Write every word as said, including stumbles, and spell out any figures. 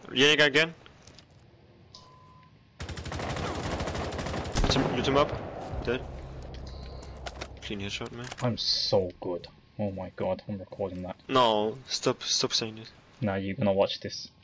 Yenega again. Loot him, loot him up. Dead. Clean headshot, man. I'm so good. Oh my god, I'm recording that. No, stop, stop saying it. Now you're gonna watch this.